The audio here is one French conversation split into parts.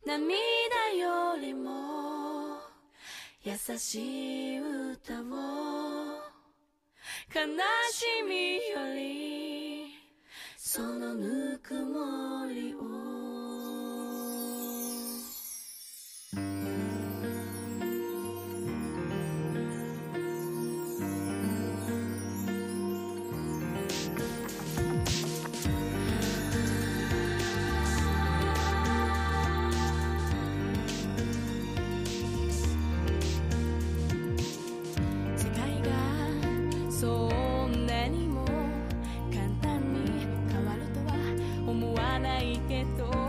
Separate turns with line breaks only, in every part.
涙よりも優しい歌を、悲しみよりそのぬくもりを。世界がそんなにも簡単に変わるとは思わないけど、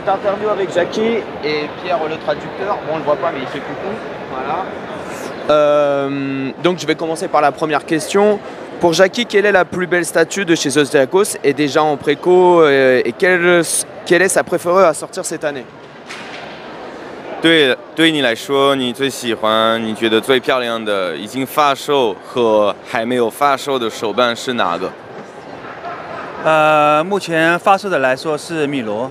petite interview avec Jackie et Pierre le traducteur. Bon, on le voit pas, mais il fait coucou. Voilà. Donc je vais commencer par la première question. Pour Jackie, quelle est la plus belle statue de chez Zodiacos et déjà en préco et quelle est sa préférée à sortir cette année?
对你来说，你最喜欢、你觉得最漂亮的已经发售和还没有发售的手办是哪个？
目前发售的来说是米罗。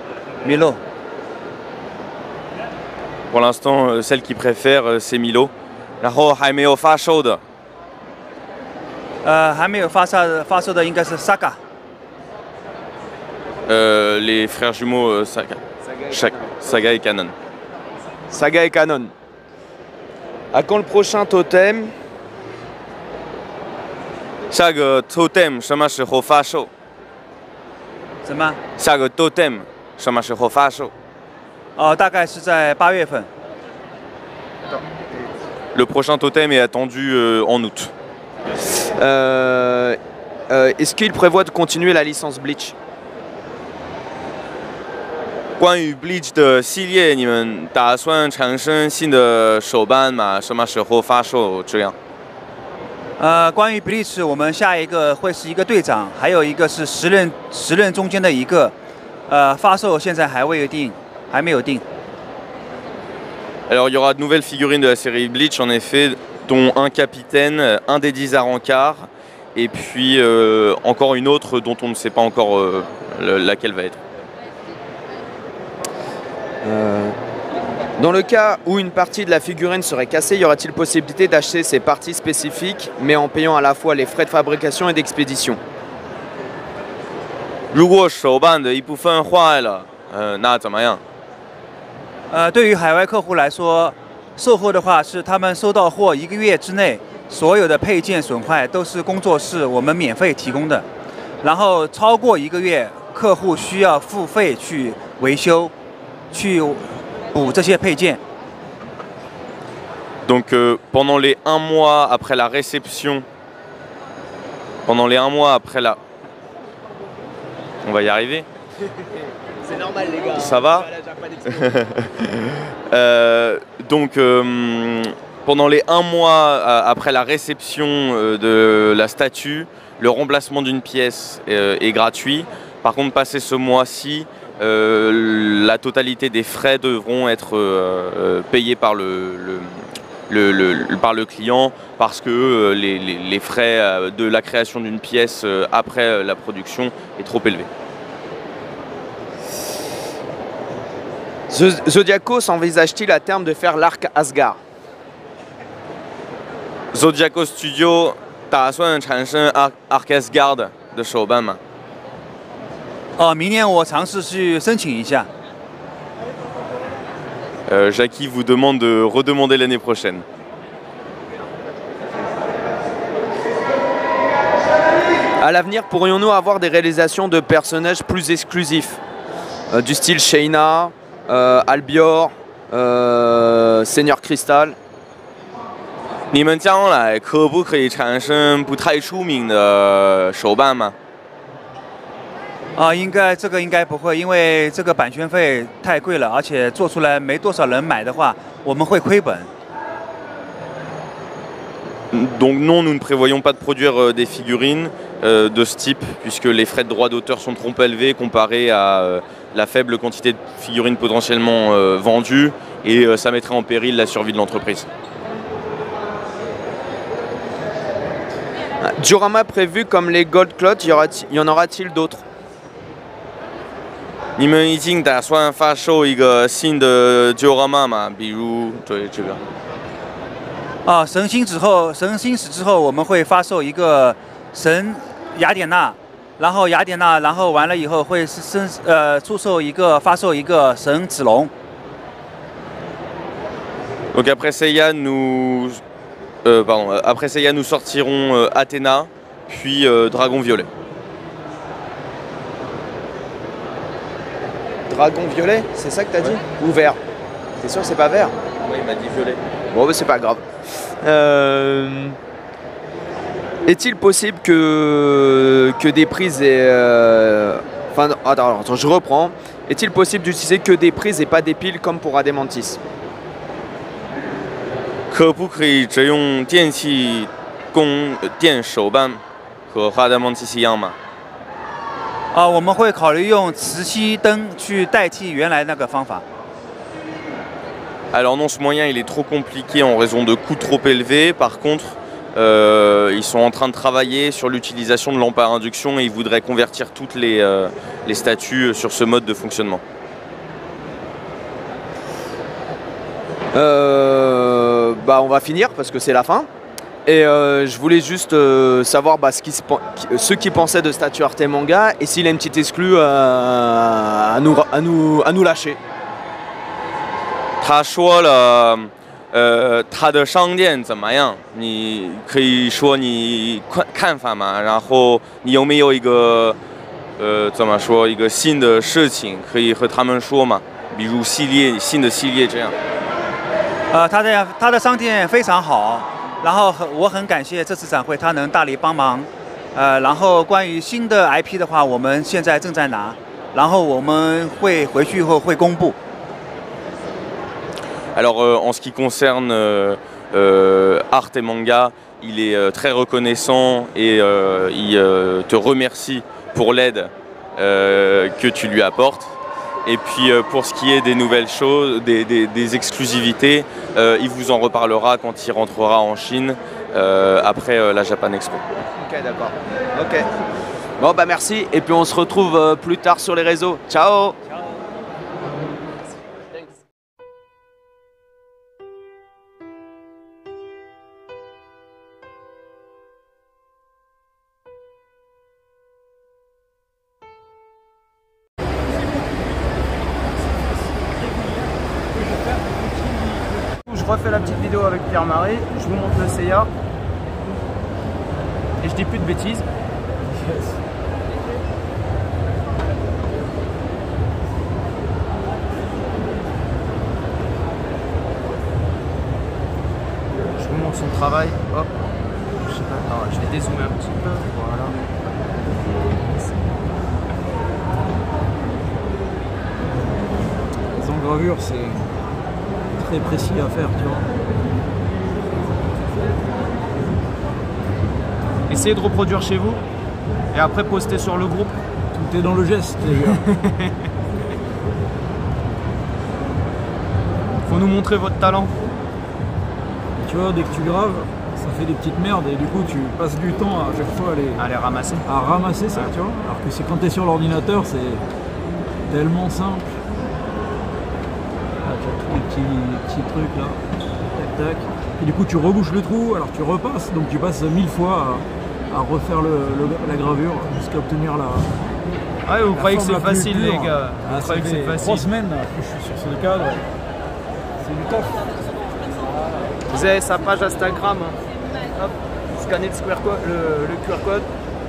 Pour l'instant, celle qui préfère c'est Milo。然后还没有发售的，
还没有发售的应该是 Saga。
les frères jumeaux Saga et Canon.
Saga et Canon. À quand le prochain totem?
下个 totem 什么时候发售？
什么？
下个 totem 什么时候发售？
大概是在8月份。
Le prochain totem est attendu en août.
Est-ce qu'il prévoit de continuer la licence Bleach?
关于 Bleach 的系列，你们打算产生新的手办吗？什么时候发售？这样。
关于 Bleach， 我们下一个会是一个队长，还有一个是10人中间的一个，发售现在还没有定。
Alors il y aura de nouvelles figurines de la série Bleach en effet, dont un capitaine, un des 10 Arancars, et puis encore une autre dont on ne sait pas encore laquelle va être.
Dans le cas où une partie de la figurine serait cassée, y aura-t-il possibilité d'acheter ces parties spécifiques, mais en payant à la fois les frais de fabrication et d'expédition?
如果手办的一部分坏了，那怎么样？
对于海外客户来说，售后的话是他们收到货1个月之内，所有的配件损坏都是工作室我们免费提供的。然后超过1个月，客户需要付费去维修，去补这些配件。
Donc pendant les 1 mois après la réception, pendant les 1 mois après la... On va y arriver.
C'est normal les gars.
Ça va? Donc pendant les 1 mois après la réception de la statue, le remplacement d'une pièce est gratuit. Par contre, passé ce mois-ci, la totalité des frais devront être payés par par le client parce que les frais de la création d'une pièce après la production est trop élevé.
Zodiacos envisage-t-il à terme de faire l'arc Asgard?
Zodiacos Studio 打算产生 Arc Asgard 的手办吗？
明年我尝试去申请一下。
Jackie vous demande de redemander l'année prochaine.
À l'avenir, pourrions-nous avoir des réalisations de personnages plus exclusifs du style Shayna, Albior, Seigneur Crystal?
你们将来可不可以产生不太出名的手办吗？
这个应该不会，因为这个版权费太贵了，而且做出来没多少人买的话，我们会亏本。
Donc non, nous ne prévoyons pas de produire des figurines de ce type, puisque les frais de droit d'auteur sont trop élevés comparés à la faible quantité de figurines potentiellement vendues, et ça mettrait en péril la survie de l'entreprise.
Diorama prévu comme les Gold Clots, y en aura-t-il d'autres?
你们已经打算发售一个新的 diorama 吗？比如对这个。
神星史之后，我们会发售一个神雅典娜，然后完了以后会发售一个神子龙。
Donc après Seiya, nous sortirons Athéna, puis Dragon Violet.
Dragon violet, c'est ça que t'as dit? Ou vert? T'es sûr que c'est pas vert?
Oui, il m'a dit violet.
Bon, bah, c'est pas grave. Est-il possible que des prises et... Enfin, attends, je reprends. est-il possible d'utiliser que des prises et pas des piles comme pour Adeimantis?
可不可以只用电器供电手办，和哈德蒙奇西一样吗？
我们会考虑用磁吸灯去代替原来那个方法。
Alors non, ce moyen il est trop compliqué en raison de coûts trop élevés. Par contre, ils sont en train de travailler sur l'utilisation de lampes à induction et ils voudraient convertir toutes les statues sur ce mode de fonctionnement.
On va finir parce que c'est la fin. Et je voulais juste savoir ceux qui pensaient de Statue Arte Manga et s'il a une petite exclue à nous lâcher.
他说了，他的商店怎么样？你可以说你看法吗？然后你有没有一个怎么说一个新的事情可以和他们说吗？比如新的系列这样。
他的商店非常好，然后我很感谢这次展会他能大力帮忙。然后关于新的 IP 的话，我们现在正在拿，然后我们会回去以后会公布。
Alors en ce qui concerne Arte Manga, il est très reconnaissant et il te remercie pour l'aide que tu lui apportes. Et puis pour ce qui est des nouvelles choses, des exclusivités, il vous en reparlera quand il rentrera en Chine après la Japan Expo.
Ok, d'accord. Ok. Bon bah merci et puis on se retrouve plus tard sur les réseaux. Ciao. Je refais la petite vidéo avec Pierre-Marie, je vous montre le Seiya et je dis plus de bêtises. Je vous montre son travail, hop, je sais pas, alors, je vais dézoomer un petit peu, voilà.
Les engravures, c'est très précis à faire, tu vois.
Essayez de reproduire chez vous et après poster sur le groupe.
Tout est dans le geste, les gars.
Faut nous montrer votre talent.
Tu vois, dès que tu graves, ça fait des petites merdes et du coup tu passes du temps à chaque fois
à les ramasser.
À ramasser ça, tu vois. Alors que c'est quand tu es sur l'ordinateur, c'est tellement simple. Là, tu as tous les petits trucs là. Tac tac. Et du coup tu rebouches le trou, alors tu repasses, donc tu passes 1000 fois à refaire la gravure jusqu'à obtenir la.
Ah ouais, vous croyez que c'est facile, les gars?
Vous croyez que c'est facile? 3 semaines là, que je suis sur ce cadre. C'est du taf.
Vous avez sa page Instagram. Hop, scannez le QR code.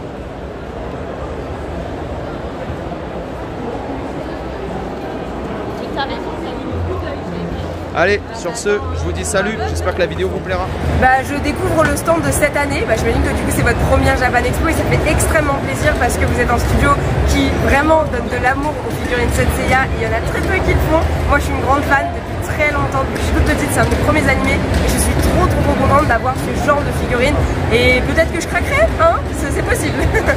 Allez, sur ce, je vous dis salut, j'espère que la vidéo vous plaira.
Je découvre le stand de cette année, j'imagine que du coup c'est votre première Japan Expo et ça fait extrêmement plaisir parce que vous êtes un studio qui vraiment donne de l'amour aux figurines Senseiya et il y en a très peu qui le font. Moi je suis une grande fan depuis très longtemps, depuis que je suis toute petite, c'est un de mes premiers animés et je suis trop contente d'avoir ce genre de figurines et peut-être que je craquerai, hein, c'est possible.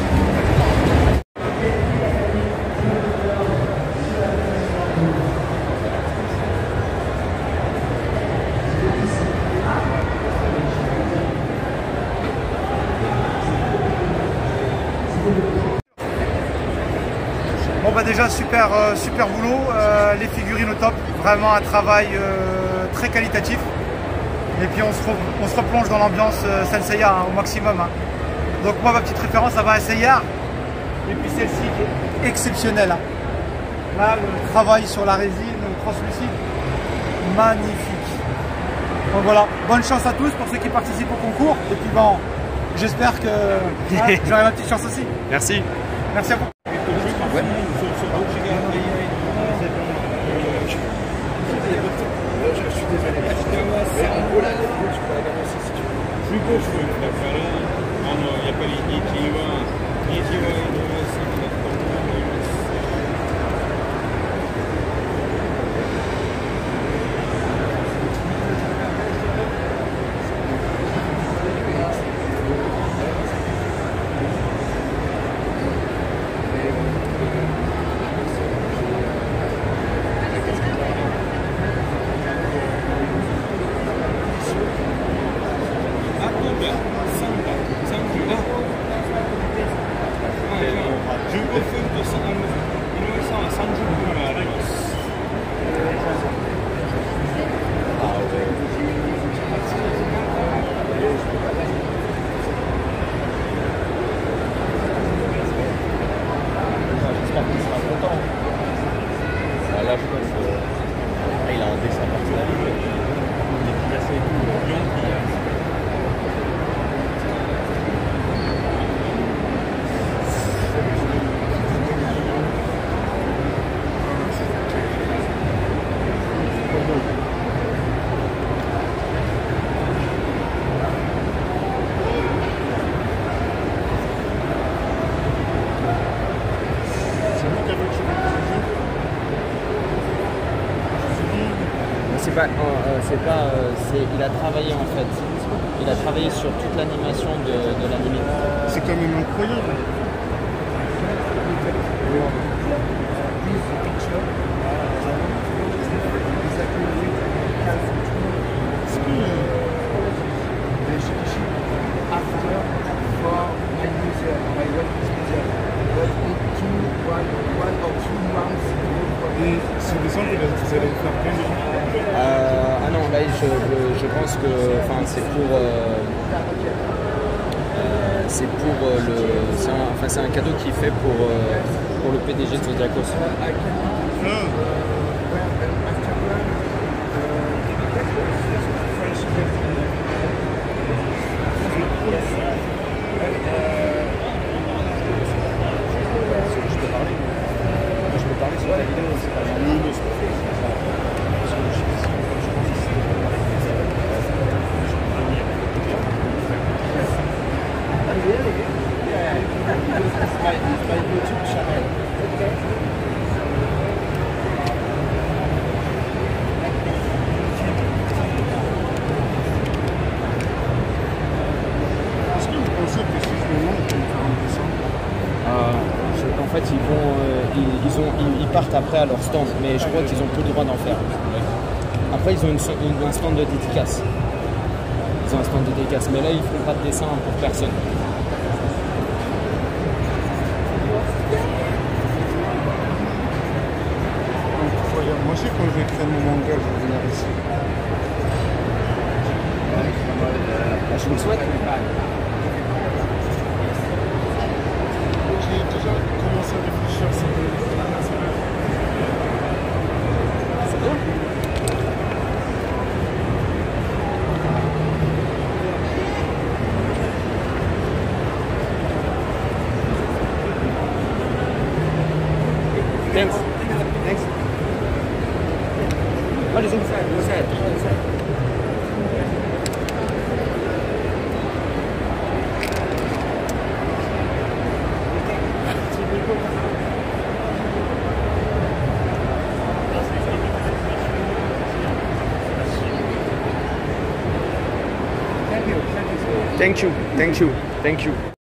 Bon déjà super boulot, les figurines au top, vraiment un travail très qualitatif. Et puis on se replonge dans l'ambiance Senseiya au maximum. Hein. Donc moi ma petite référence ça va à Seiya. Et puis celle-ci qui est exceptionnelle. Hein. Là le travail sur la résine translucide, magnifique. Donc voilà, bonne chance à tous pour ceux qui participent au concours. Et puis bon, j'espère que j'aurai ma petite chance aussi.
Merci.
Merci à vous. Ouais.
Je suis désolé. Plus beau, je veux préférer. Non, non, il n'y a pas les Nichiwa.
Il a travaillé en fait. Il a travaillé sur toute l'animation de l'anime.
C'est quand même incroyable. Et sur des angles, vous allez faire combien?
Ah non, là je pense que c'est un cadeau qu'il fait pour le PDG de Zodiacos. Je peux parler sur la vidéo, c'est pas
Est-ce que vous pensez que si je me montre, je vais me faire un dessin?
En fait, ils partent après à leur stand, mais je crois qu'ils n'ont plus le droit d'en faire. Après, ils ont un stand de dédicace. Mais là, ils ne font pas de dessin pour personne.
Moi, je sais quand je vais créer mon manga, je vais venir ici.
Je vous le souhaite.
J'ai déjà commencé à réfléchir à ça.
C'est bien. Thanks. What is inside? What's that?
Thank you.